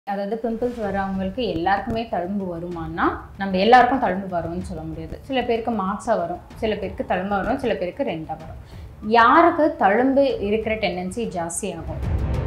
அதாவது பிம்பிள்ஸ் வரவங்களுக்கு எல்லாருக்குமே தழும்பு வருமானா நம்ம எல்லாருக்கும் தழும்பு வரும்னு சொல்ல முடியாது. சில பேருக்கு மார்க்ஸாக வரும், சில பேருக்கு தழும்பு வரும், சில பேருக்கு ரெண்டாக வரும். யாருக்கு தழும்பு இருக்கிற டெண்டன்சி ஜாஸ்தியாகும்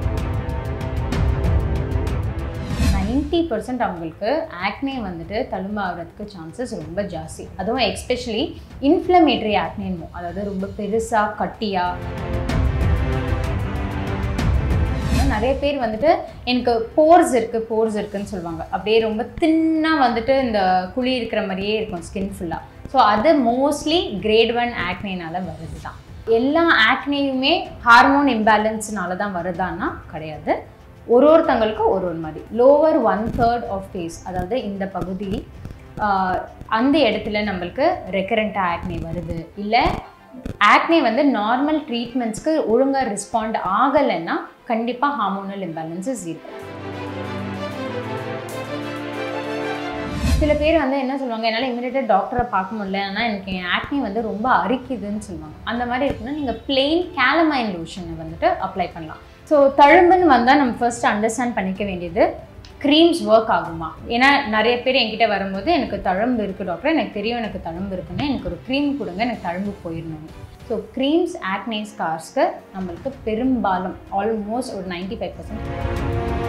90% அவங்களுக்கு ஆக்னே வந்துட்டு தழும்பு ஆகிறதுக்கு சான்சஸ் ரொம்ப ஜாஸ்தி. அதுவும் எக்ஸ்பெஷலி இன்ஃப்ளமேட்டரி ஆக்னேன்னு, அதாவது ரொம்ப பெருசாக கட்டியாக. நிறைய பேர் வந்துட்டு எனக்கு போர்ஸ் இருக்குன்னு சொல்லுவாங்க. அப்படியே ரொம்ப தின்னாக வந்துட்டு இந்த குழி இருக்கிற மாதிரியே இருக்கும் ஸ்கின் ஃபுல்லாக. ஸோ அது மோஸ்ட்லி கிரேட் 1 ஆக்னேனால வருது தான். எல்லா ஆக்னேயுமே ஹார்மோன் இம்பேலன்ஸ்னால தான் வருதான்னா கிடையாது. ஒருத்தங்களுக்கு ஒரு மாதிரி. லோவர் 1/3 ஆஃப் ஃபேஸ், அதாவது இந்த பகுதி, அந்த இடத்துல நம்மளுக்கு ரெக்கரண்ட்டாக ஆக்னே வருது, இல்லை ஆக்னே வந்து நார்மல் ட்ரீட்மெண்ட்ஸ்க்கு ஒழுங்காக ரெஸ்பாண்ட் ஆகலைன்னா கண்டிப்பாக ஹார்மோனல் இம்பேலன்சஸ் இருக்கும். சில பேர் வந்து என்ன சொல்லுவாங்க, என்னால் இமீடியட்டாக டாக்டரை பார்க்க முடியல, ஆனால் எனக்கு என் ஆக்னே வந்து ரொம்ப அரிக்குதுன்னு சொல்லுவாங்க. அந்த மாதிரி இருக்குன்னா நீங்கள் பிளெயின் கேலமைன் லோஷனை வந்துட்டு அப்ளை பண்ணலாம். ஸோ தழும்புன்னு வந்தால் நம்ம ஃபர்ஸ்ட் அண்டர்ஸ்டாண்ட் பண்ணிக்க வேண்டியது, க்ரீம்ஸ் ஒர்க் ஆகுமா? ஏன்னா நிறைய பேர் என்கிட்ட வரும்போது எனக்கு தழும்பு இருக்குது டாக்டர், எனக்கு தெரியும் எனக்கு தழும்பு இருக்குன்னு, எனக்கு ஒரு க்ரீம் கொடுங்க, எனக்கு தழும்பு போயிடணும். ஸோ க்ரீம்ஸ் ஆக்னே ஸ்கார்ஸ்க்கு நம்மளுக்கு பெரும்பாலும் ஆல்மோஸ்ட் ஒரு 95%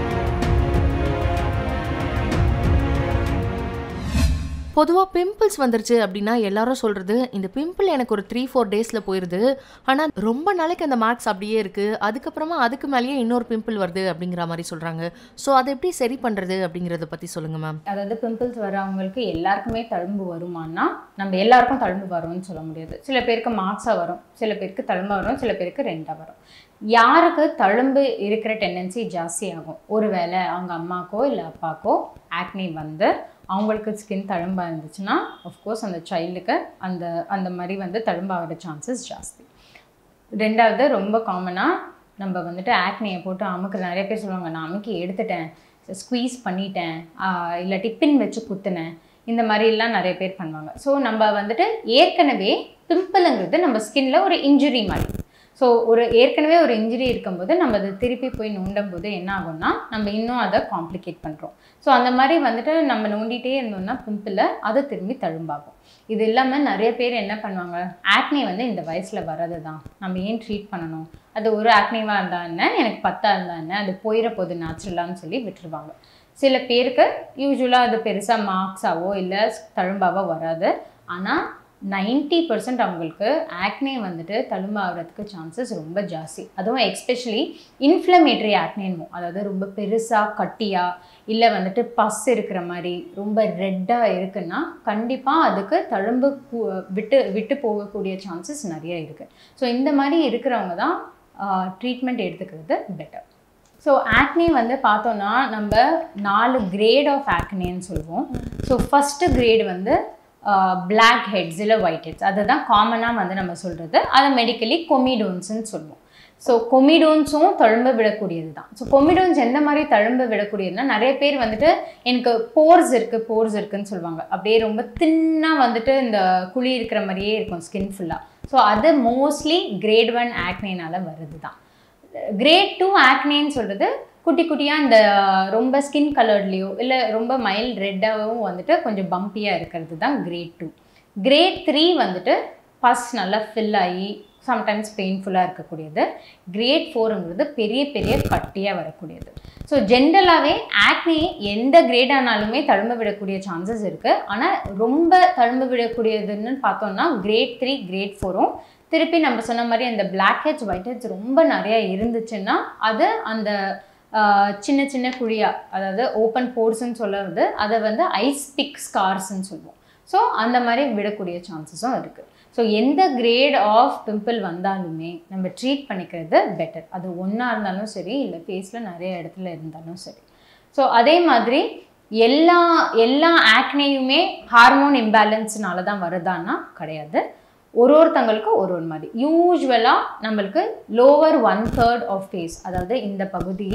பொதுவாக பிம்பிள்ஸ் வந்துருச்சு அப்படின்னா எல்லாரும் சொல்கிறது, இந்த பிம்பிள் எனக்கு ஒரு 3-4 டேஸில் போயிடுது, ஆனால் ரொம்ப நாளைக்கு அந்த மார்க்ஸ் அப்படியே இருக்குது, அதுக்கப்புறமா அதுக்கு மேலேயே இன்னொரு பிம்பிள் வருது அப்படிங்கிற மாதிரி சொல்கிறாங்க. ஸோ அதை எப்படி சரி பண்ணுறது அப்படிங்கிறத பற்றி சொல்லுங்கள் மேம். அதாவது பிம்பிள்ஸ் வரவங்களுக்கு எல்லாருக்குமே தழும்பு வருமானா நம்ம எல்லாருக்கும் தழும்பு வரும்னு சொல்ல முடியாது. சில பேருக்கு மார்க்ஸாக வரும், சில பேருக்கு தழும்பு வரும், சில பேருக்கு ரெண்டாக வரும். யாருக்கு தழும்பு இருக்கிற டெண்டன்சி ஜாஸ்தியாகும், ஒருவேளை அவங்க அம்மாக்கோ இல்லை அப்பாக்கோ ஆக்னே வந்து அவங்களுக்கு ஸ்கின் தழும்பாக இருந்துச்சுன்னா ஆஃப்கோர்ஸ் அந்த சைல்டுக்கு அந்த மாதிரி வந்து தழும்பாகிற சான்சஸ் ஜாஸ்தி. ரெண்டாவது, ரொம்ப காமனாக நம்ம வந்துட்டு ஆக்னேயை போட்டு அமுக்கு, நிறைய பேர் சொல்லுவாங்க நான் அமுக்கி எடுத்துட்டேன், ஸ்குவீஸ் பண்ணிட்டேன், இல்லாட்டி பின் வச்சு குத்துனேன், இந்த மாதிரிலாம் நிறைய பேர் பண்ணுவாங்க. ஸோ நம்ம வந்துட்டு ஏற்கனவே பிம்பிளுங்கிறது நம்ம ஸ்கின்ல ஒரு இன்ஜுரி மாதிரி. ஸோ ஏற்கனவே ஒரு இன்ஜுரி இருக்கும்போது நம்ம அதை திருப்பி போய் நோண்டும் போது என்ன ஆகும்னா நம்ம இன்னும் அதை காம்ப்ளிகேட் பண்ணுறோம். ஸோ அந்த மாதிரி வந்துட்டு நம்ம நோண்டிகிட்டே இருந்தோம்னா பிம்பிளை அது திரும்பி தழும்பாகும். இது இல்லாமல் நிறைய பேர் என்ன பண்ணுவாங்க, ஆக்னே வந்து இந்த வயசில் வர்றது தான், நம்ம ஏன் ட்ரீட் பண்ணணும், அது ஒரு ஆக்னேவாக இருந்தால் என்ன, எனக்கு 10 இருந்தால் என்ன, அது போயிட போகுது நேச்சுரலான்னு சொல்லி விட்டுருவாங்க. சில பேருக்கு யூஸ்வலாக அது பெருசாக மார்க்ஸாவோ இல்லை தழும்பாவோ வராது. ஆனால் 90% அவங்களுக்கு ஆக்னே வந்துட்டு தழும்பாகிறதுக்கு சான்சஸ் ரொம்ப ஜாஸ்தி. அதுவும் எக்ஸ்பெஷலி இன்ஃப்ளமேட்டரி ஆக்னேன்னு, அதாவது ரொம்ப பெருசாக கட்டியாக இல்லை வந்துட்டு பஸ் இருக்கிற மாதிரி ரொம்ப ரெட்டாக இருக்குன்னா கண்டிப்பாக அதுக்கு தழும்பு விட்டு போகக்கூடிய சான்சஸ் நிறைய இருக்குது. ஸோ இந்த மாதிரி இருக்கிறவங்க தான் ட்ரீட்மெண்ட் எடுத்துக்கிறது பெட்டர். ஸோ ஆக்னே வந்து பார்த்தோன்னா நம்ம 4 கிரேட் ஆஃப் ஆக்னேன்னு சொல்லுவோம். ஸோ ஃபஸ்ட்டு கிரேட் வந்து பிளாக் ஹெட்ஸ் இல்லை ஒயிட் ஹெட்ஸ், அதுதான் காமனாக வந்து நம்ம சொல்கிறது. அதை மெடிக்கலி கொமிடோன்ஸ்ன்னு சொல்லுவோம். ஸோ கொமிடோன்ஸும் தழும்பு விடக்கூடியது தான். ஸோ கொமிடோன்ஸ் எந்த மாதிரி தழும்பு விடக்கூடியதுன்னா, நிறைய பேர் வந்துட்டு எனக்கு போர்ஸ் இருக்குன்னு சொல்லுவாங்க. அப்படியே ரொம்ப தின்னாக வந்துட்டு இந்த குழி இருக்கிற மாதிரியே இருக்கும் ஸ்கின் ஃபுல்லாக. ஸோ அது மோஸ்ட்லி கிரேட் 1 ஆக்னேனால வருது தான். கிரேட் 2 ஆக்னேன்னு சொல்கிறது குட்டி குட்டியாக இந்த ரொம்ப ஸ்கின் கலர்லேயோ இல்லை ரொம்ப மைல்ட் ரெட்டாகவும் வந்துட்டு கொஞ்சம் பம்பியாக இருக்கிறது தான் கிரேட் 2. கிரேட் 3 வந்துட்டு பஸ் நல்லா ஃபில் ஆகி சம்டைம்ஸ் பெயின்ஃபுல்லாக இருக்கக்கூடியது. கிரேட் 4ங்கிறது பெரிய பெரிய கட்டியாக வரக்கூடியது. ஸோ ஜென்ரலாகவே ஆக்னே எந்த கிரேட் ஆனாலுமே தழும்பு விடக்கூடிய சான்சஸ் இருக்குது. ஆனால் ரொம்ப தழும்பு விடக்கூடியதுன்னு பார்த்தோம்னா கிரேட் 3 கிரேட் 4ம் திருப்பி நம்ம சொன்ன மாதிரி அந்த பிளாக் ஹெட்ஸ் ஒயிட் ஹெட்ஸ் ரொம்ப நிறையா இருந்துச்சுன்னா அது அந்த சின்ன சின்ன குழியாக, அதாவது ஓப்பன் போர்ஸ்ன்னு சொல்லுறது, அதை வந்து ஐஸ் பிக் ஸ்கார்ஸ்ன்னு சொல்லுவோம். ஸோ அந்த மாதிரி விடக்கூடிய சான்சஸும் இருக்குது. ஸோ எந்த கிரேட் ஆஃப் பிம்பிள் வந்தாலுமே நம்ம ட்ரீட் பண்ணிக்கிறது பெட்டர். அது ஒன்றா இருந்தாலும் சரி, இல்லை ஃபேஸில் நிறைய இடத்துல இருந்தாலும் சரி. ஸோ அதே மாதிரி எல்லா ஆக்னேயுமே ஹார்மோன் இம்பேலன்ஸ்னால தான் வருதான்னா கிடையாது. ஒருத்தங்களுக்கு ஒரு மாதிரி. யூஸ்வலாக நம்மளுக்கு லோவர் 1/3 ஆஃப் ஃபேஸ், அதாவது இந்த பகுதி,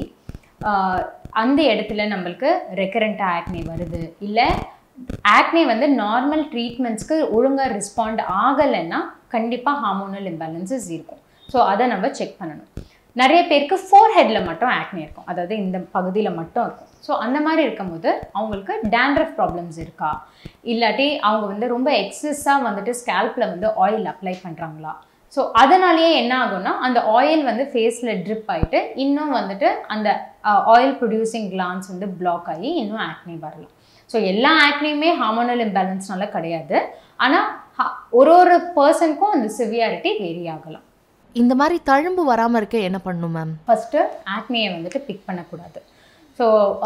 அந்த இடத்துல நம்மளுக்கு ரெக்கரண்ட்டாக ஆக்னே வருது, இல்லை ஆக்னே வந்து நார்மல் ட்ரீட்மெண்ட்ஸ்க்கு ஒழுங்காக ரெஸ்பாண்ட் ஆகலைன்னா கண்டிப்பாக ஹார்மோனல் இம்பேலன்சஸ் இருக்கும். ஸோ அதை நம்ம செக் பண்ணணும். நிறைய பேருக்கு ஃபோர்ஹெட்டில் மட்டும் ஆக்னே இருக்கும், அதாவது இந்த பகுதியில் மட்டும் இருக்கும். ஸோ அந்த மாதிரி இருக்கும்போது அவங்களுக்கு டேண்ட்ரஃப் ப்ராப்ளம்ஸ் இருக்கா, இல்லாட்டி அவங்க வந்து ரொம்ப எக்ஸஸாக வந்துட்டு ஸ்கேல்பில் வந்து ஆயில் அப்ளை பண்ணுறாங்களா, ஸோ அதனாலேயே என்ன ஆகும்னா அந்த ஆயில் வந்து ஃபேஸில் ட்ரிப் ஆகிட்டு இன்னும் வந்துட்டு அந்த ஆயில் ப்ரொடியூசிங் கிளான்ஸ் வந்து பிளாக் ஆகி இன்னும் ஆக்னி வரலாம். ஸோ எல்லா ஆக்னியுமே ஹார்மோனல் இம்பேலன்ஸ்னால கிடையாது, ஆனால் ஒரு பர்சனுக்கும் அந்த சிவியாரிட்டி வேரி ஆகலாம். இந்த மாதிரி தழும்பு வராமல் இருக்க என்ன பண்ணணும் மேம்? ஃபஸ்ட்டு ஆக்னியை வந்துட்டு பிக் பண்ணக்கூடாது. ஸோ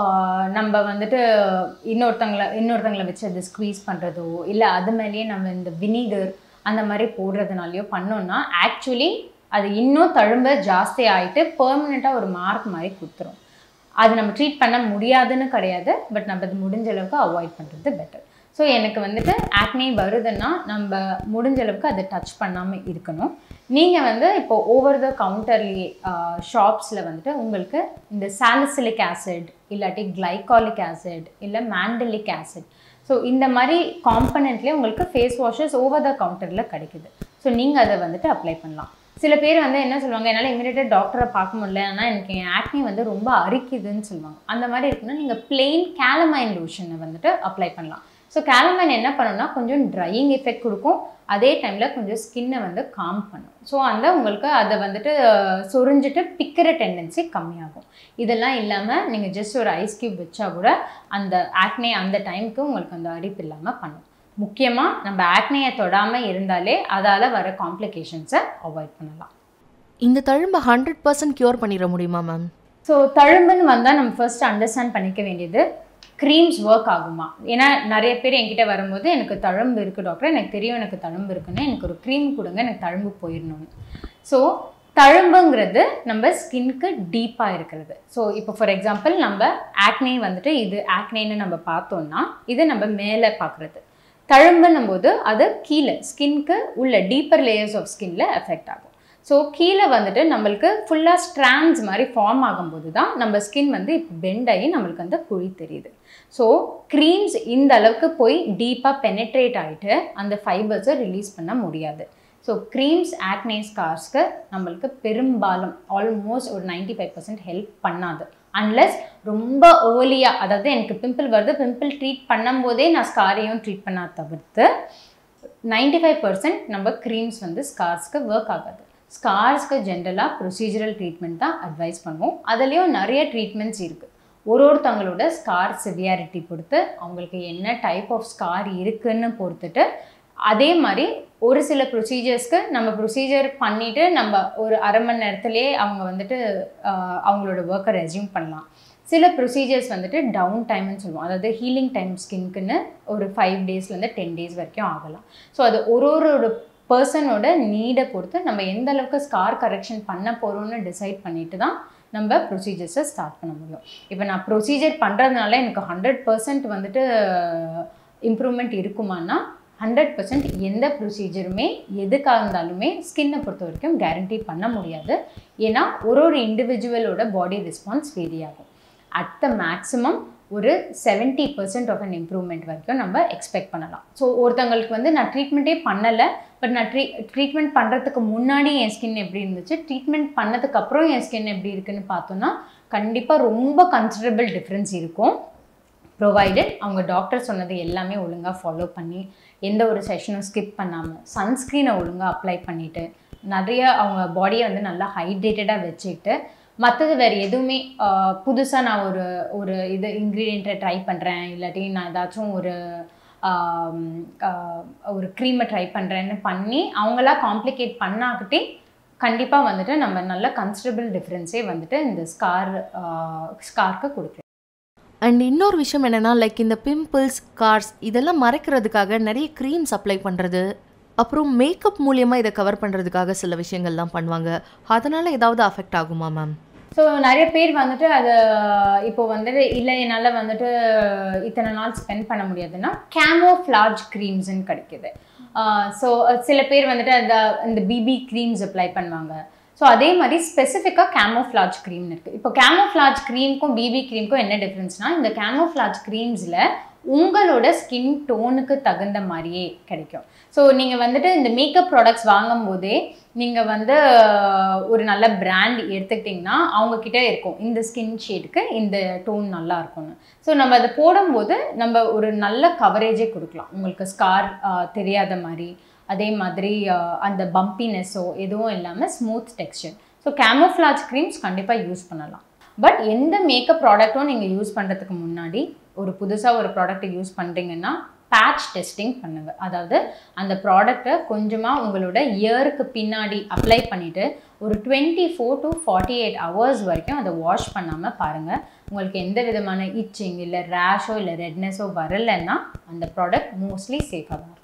நம்ம வந்துட்டு இன்னொருத்தங்களை வச்சு அது ஸ்க்வீஸ் பண்ணுறதோ இல்லை அது மேலேயே நம்ம இந்த வினிகர் அந்த மாதிரி போடுறதுனாலையோ பண்ணோன்னா ஆக்சுவலி அது இன்னும் தழும்ப ஜாஸ்தி ஆகிட்டு பெர்மனெண்ட்டாக ஒரு மார்க் மாதிரி கொடுத்துரும். அது நம்ம ட்ரீட் பண்ண முடியாதுன்னு கிடையாது, பட் நம்ம அது முடிஞ்ச அளவுக்கு அவாய்ட் பண்ணுறது பெட்டர். ஸோ எனக்கு வந்துட்டு ஆக்னி வருதுன்னா நம்ம முடிஞ்ச அளவுக்கு அதை டச் பண்ணாமல் இருக்கணும். நீங்கள் வந்து இப்போ ஓவர் த கவுண்டர்லேயே ஷாப்ஸில் வந்துட்டு உங்களுக்கு இந்த சாலிசிலிக் ஆசிட் இல்லாட்டி கிளைகாலிக் ஆசிட் இல்லை மேண்டலிக் ஆசிட், ஸோ இந்த மாதிரி காம்பனண்ட்லேயே உங்களுக்கு ஃபேஸ் வாஷஸ் ஓவர் த கவுண்டரில் கிடைக்குது. ஸோ நீங்கள் அதை வந்துட்டு அப்ளை பண்ணலாம். சில பேர் வந்து என்ன சொல்லுவாங்க, என்னால் இமீடியட்டாக டாக்டரை பார்க்க முடியல, ஆனால் எனக்கு என் ஆக்னி வந்து ரொம்ப அரிக்குதுன்னு சொல்லுவாங்க. அந்த மாதிரி இருக்குன்னா நீங்கள் பிளெயின் கேலமைன் லோஷனை வந்துட்டு அப்ளை பண்ணலாம். ஸோ கேலமைன் என்ன பண்ணணும்னா கொஞ்சம் ட்ரையிங் எஃபெக்ட் கொடுக்கும், அதே டைமில் கொஞ்சம் ஸ்கின்னை வந்து காம் பண்ணும். ஸோ அந்த உங்களுக்கு அதை வந்துட்டு சொரிஞ்சிட்டு பிக்கிற டெண்டன்சி கம்மியாகும். இதெல்லாம் இல்லாமல் நீங்கள் ஜஸ்ட் ஒரு ஐஸ் கியூப் வச்சா கூட அந்த ஆக்னே அந்த டைமுக்கு உங்களுக்கு அந்த அரிப்பு இல்லாமல் பண்ணும். முக்கியமாக நம்ம ஆக்னேயை தொடாமல் இருந்தாலே அதால் வர காம்ப்ளிகேஷன்ஸை அவாய்ட் பண்ணலாம். இந்த தழும்பை 100% க்யூர் பண்ணிட முடியுமா மேம்? ஸோ தழும்புன்னு வந்தால் நம்ம ஃபர்ஸ்ட் அண்டர்ஸ்டாண்ட் பண்ணிக்க வேண்டியது க்ரீம்ஸ் ஒர்க் ஆகுமா. ஏன்னா நிறைய பேர் என்கிட்ட வரும்போது எனக்கு தழும்பு இருக்குது டாக்டர், எனக்கு தெரியும் எனக்கு தழும்பு இருக்குன்னு, எனக்கு ஒரு க்ரீம் கொடுங்க எனக்கு தழும்பு போயிடணும்னு. ஸோ தழும்புங்கிறது நம்ம ஸ்கின்க்கு டீப்பாக இருக்கிறது. ஸோ இப்போ ஃபார் எக்ஸாம்பிள் நம்ம ஆக்னே வந்துட்டு இது ஆக்னேன்னு நம்ம பார்த்தோம்னா இது நம்ம மேலே பார்க்குறது. தழும்புன்னும் போது அது கீழே ஸ்கின்க்கு உள்ள டீப்பர் லேயர்ஸ் ஆஃப் ஸ்கின்ல எஃபெக்ட் ஆகும். ஸோ கீழே வந்துட்டு நம்மளுக்கு ஃபுல்லாக ஸ்ட்ராண்ட்ஸ் மாதிரி ஃபார்ம் ஆகும்போது தான் நம்ம ஸ்கின் வந்து இப்போ பெண்ட் ஆகி நம்மளுக்கு அந்த குழி தெரியுது. ஸோ க்ரீம்ஸ் இந்த அளவுக்கு போய் டீப்பாக பெனட்ரேட் ஆகிட்டு அந்த ஃபைபர்ஸை ரிலீஸ் பண்ண முடியாது. ஸோ க்ரீம்ஸ் ஆக்னே ஸ்கார்ஸ்க்கு நம்மளுக்கு பெரும்பாலும் ஆல்மோஸ்ட் ஒரு 95% ஹெல்ப் பண்ணாது. அன்லெஸ் ரொம்ப ஏர்லியாக, அதாவது எனக்கு பிம்பிள் வருது, பிம்பிள் ட்ரீட் பண்ணும்போதே நான் ஸ்காரையும் ட்ரீட் பண்ண தவிர்த்து 95% நம்ம க்ரீம்ஸ் வந்து ஸ்கார்ஸ்க்கு ஒர்க் ஆகாது. ஸ்கார்ஸ்க்கு ஜென்ரலாக ப்ரொசீஜரல் ட்ரீட்மெண்ட் தான் அட்வைஸ் பண்ணுவோம். அதுலேயும் நிறைய ட்ரீட்மெண்ட்ஸ் இருக்குது. ஒருத்தவங்களோட ஸ்கார் சிவியாரிட்டி பொறுத்து அவங்களுக்கு என்ன டைப் ஆஃப் ஸ்கார் இருக்குன்னு பொறுத்துட்டு அதே மாதிரி ஒரு சில ப்ரொசீஜர்ஸ்க்கு நம்ம ப்ரொசீஜர் பண்ணிவிட்டு நம்ம ஒரு அரை மணி நேரத்துலேயே அவங்க வந்துட்டு அவங்களோட ஒர்க்கை ரெஸ்யூம் பண்ணலாம். சில ப்ரொசீஜர்ஸ் வந்துட்டு டவுன் டைம்னு சொல்லுவோம், அதாவது ஹீலிங் டைம் ஸ்கின்க்குன்னு ஒரு 5 டேஸ்லேருந்து 10 டேஸ் வரைக்கும் ஆகலாம். ஸோ அது ஒரு பர்சனோட நீடை பொறுத்து நம்ம எந்த அளவுக்கு ஸ்கார் கரெக்ஷன் பண்ண போகிறோம்னு டிசைட் பண்ணிட்டு தான் நம்ம ப்ரொசீஜர்ஸை ஸ்டார்ட் பண்ண முடியும். இப்போ நான் ப்ரொசீஜர் பண்ணுறதுனால எனக்கு 100% வந்துட்டு இம்ப்ரூவ்மெண்ட் இருக்குமானா 100% எந்த ப்ரொசீஜருமே எதுக்காக இருந்தாலுமே ஸ்கின்னை பொறுத்த வரைக்கும் கேரண்டி பண்ண முடியாது. ஏன்னா ஒரு இண்டிவிஜுவலோட பாடி ரெஸ்பான்ஸ் வேரி ஆகும். அட் த மேக்ஸிமம் ஒரு 70% ஆஃப் அன் இம்ப்ரூவ்மெண்ட் வரைக்கும் நம்ம எக்ஸ்பெக்ட் பண்ணலாம். ஸோ ஒருத்தவங்களுக்கு வந்து நான் ட்ரீட்மெண்ட்டே பண்ணலை, பட் நான் ட்ரீட்மெண்ட் பண்ணுறதுக்கு முன்னாடி என் ஸ்கின் எப்படி இருந்துச்சு, ட்ரீட்மெண்ட் பண்ணதுக்கப்புறம் என் ஸ்கின் எப்படி இருக்குன்னு பார்த்தோன்னா கண்டிப்பாக ரொம்ப கன்சிடரபிள் டிஃப்ரென்ஸ் இருக்கும். ப்ரொவைடட் அவங்க டாக்டர் சொன்னது எல்லாமே ஒழுங்காக ஃபாலோ பண்ணி எந்த ஒரு செஷனும் ஸ்கிப் பண்ணாமல் சன்ஸ்க்ரீனை ஒழுங்காக அப்ளை பண்ணிவிட்டு நிறைய அவங்க பாடியை வந்து நல்லா ஹைட்ரேட்டடாக வச்சுக்கிட்டு மற்றது வேறு எதுவுமே புதுசாக நான் ஒரு இது இன்க்ரீடியண்ட்டை ட்ரை பண்ணுறேன் இல்லாட்டி நான் ஏதாச்சும் ஒரு க்ரீமை ட்ரை பண்ணுறேன்னு பண்ணி அவங்களா காம்ப்ளிகேட் பண்ணாக்கிட்டே கண்டிப்பாக வந்துட்டு நம்ம நல்ல கன்சிடரபிள் டிஃப்ரென்ஸே வந்துட்டு இந்த ஸ்கார்க்கு கொடுக்கலாம். அண்ட் இன்னொரு விஷயம் என்னென்னா லைக் இந்த பிம்பிள்ஸ் ஸ்கார்ஸ் இதெல்லாம் மறைக்கிறதுக்காக நிறைய க்ரீம்ஸ் அப்ளை பண்ணுறது, அப்புறம் மேக்கப் மூலியமாக இதை கவர் பண்ணுறதுக்காக சில விஷயங்கள்லாம் பண்ணுவாங்க. அதனால் ஏதாவது அஃபெக்ட் ஆகுமா மேம்? ஸோ நிறைய பேர் வந்துட்டு அதை இப்போ வந்துட்டு இல்லை என்னால் வந்துட்டு இத்தனை நாள் ஸ்பெண்ட் பண்ண முடியாதுன்னா கேமோஃப்ளாஜ் க்ரீம்ஸ்ன்னு கிடைக்கிது. ஸோ சில பேர் வந்துட்டு இந்த பிபி க்ரீம்ஸ் அப்ளை பண்ணுவாங்க. ஸோ அதே மாதிரி ஸ்பெசிஃபிக்காக கேமோஃப்ளாஜ் க்ரீம்னு இருக்குது. இப்போ கேமோஃப்ளாஜ் க்ரீமுக்கும் பிபி க்ரீமுக்கும் என்ன டிஃப்ரென்ஸ்னால் இந்த கேமோஃப்ளாஜ் க்ரீம்ஸில் உங்களோட ஸ்கின் டோனுக்கு தகுந்த மாதிரியே கிடைக்கும். ஸோ நீங்கள் வந்துட்டு இந்த மேக்கப் ப்ராடக்ட்ஸ் வாங்கும் போதே நீங்கள் வந்து ஒரு நல்ல பிராண்ட் எடுத்துக்கிட்டிங்கன்னா அவங்கக்கிட்ட இருக்கும் இந்த ஸ்கின் ஷேடுக்கு இந்த டோன் நல்லா இருக்கும்னு. ஸோ நம்ம அதை போடும்போது நம்ம ஒரு நல்ல கவரேஜே கொடுக்கலாம். உங்களுக்கு ஸ்கார் தெரியாத மாதிரி, அதே மாதிரி அந்த பம்பினஸோ எதுவும் இல்லாமல் smooth texture. So camouflage creams கண்டிப்பாக யூஸ் பண்ணலாம். பட் எந்த மேக்கப் ப்ராடக்ட்டும் நீங்கள் யூஸ் பண்ணுறதுக்கு முன்னாடி புதுசாக ஒரு ப்ராடக்ட்டை யூஸ் பண்ணுறீங்கன்னா பேட்ச் டெஸ்டிங் பண்ணுங்கள். அதாவது அந்த ப்ராடக்டை கொஞ்சமாக உங்களோட இயருக்கு பின்னாடி அப்ளை பண்ணிவிட்டு ஒரு 24 to 48 hours வரைக்கும் அதை வாஷ் பண்ணாமல் பாருங்கள். உங்களுக்கு எந்த விதமான இச்சிங் இல்லை ரேஷோ இல்லை ரெட்னஸோ வரலைன்னா அந்த ப்ராடக்ட் மோஸ்ட்லி சேஃபாக தான் இருக்கும்.